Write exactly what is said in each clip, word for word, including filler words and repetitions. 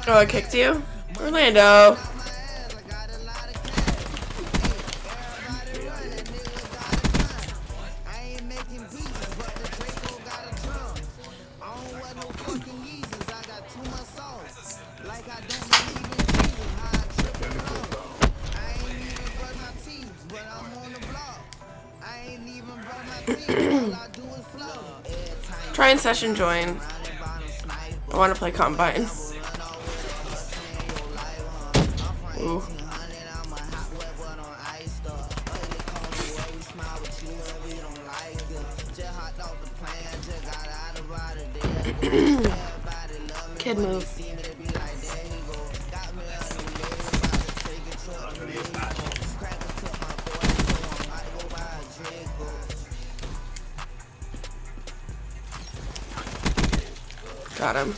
Oh, I kicked you? Orlando. Try and session join. I want to play Combine. Ooh. Kid move. Got him.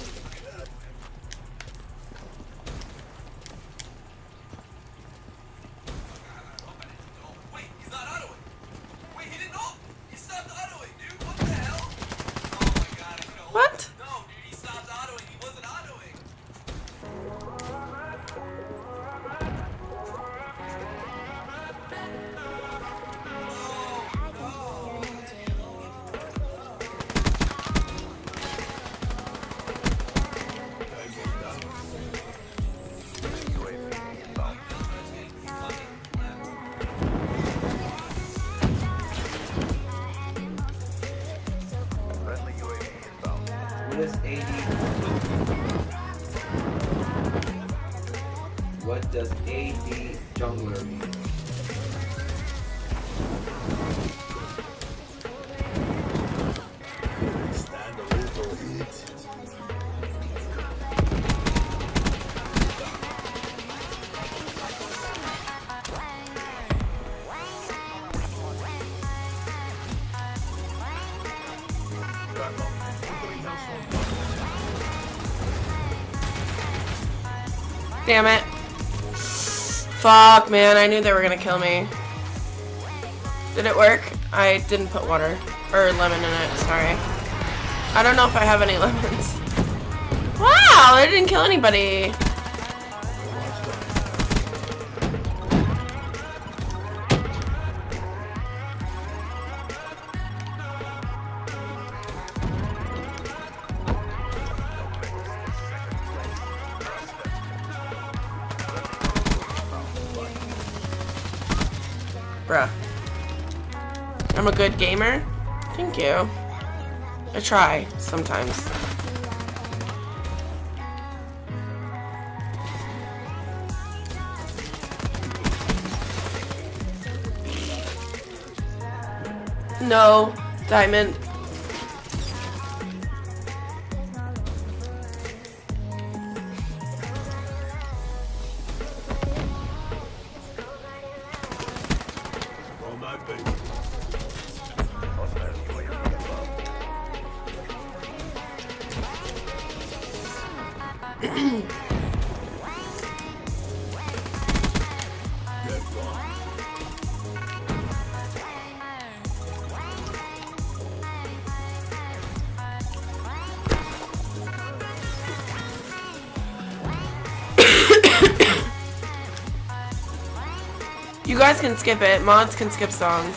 Wait, he's not autoing. Wait, he didn't know. He stopped autoing, dude. What the hell? Oh my god, I know. What? No, dude, he stopped autoing. He wasn't autoing. What is A D? What does A D jungler mean? Damn it. Fuck, man. I knew they were gonna kill me. Did it work? I didn't put water. Or lemon in it. Sorry. I don't know if I have any lemons. Wow! I didn't kill anybody. Bruh. I'm a good gamer? Thank you. I try, sometimes. No, Diamond. You guys can skip it. Mods can skip songs.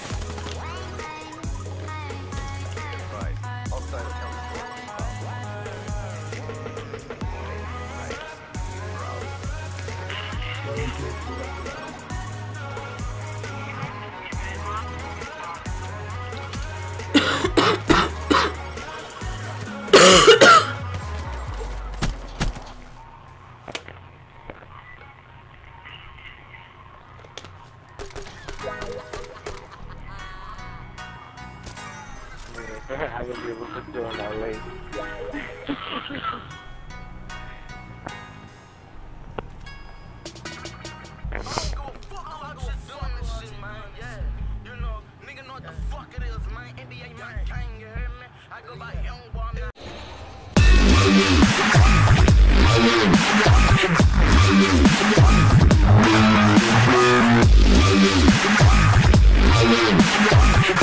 I will be able to do it that way. I